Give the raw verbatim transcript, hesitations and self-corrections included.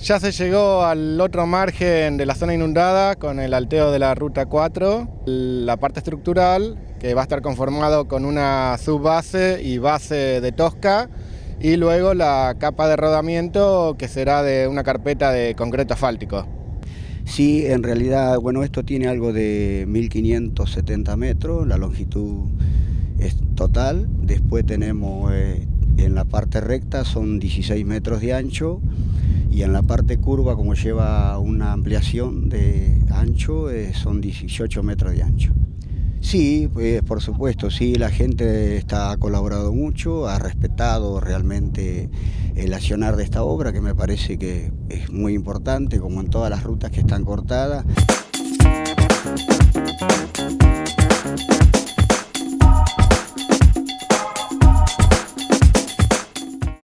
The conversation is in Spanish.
Ya se llegó al otro margen de la zona inundada con el alteo de la ruta cuatro, la parte estructural que va a estar conformado con una subbase y base de tosca y luego la capa de rodamiento que será de una carpeta de concreto asfáltico. Sí, en realidad, bueno, esto tiene algo de mil quinientos setenta metros, la longitud es total. Después tenemos eh, en la parte recta son dieciséis metros de ancho y en la parte curva, como lleva una ampliación de ancho, eh, son dieciocho metros de ancho. Sí, pues por supuesto, sí, la gente está, ha colaborado mucho, ha respetado realmente el accionar de esta obra, que me parece que es muy importante, como en todas las rutas que están cortadas.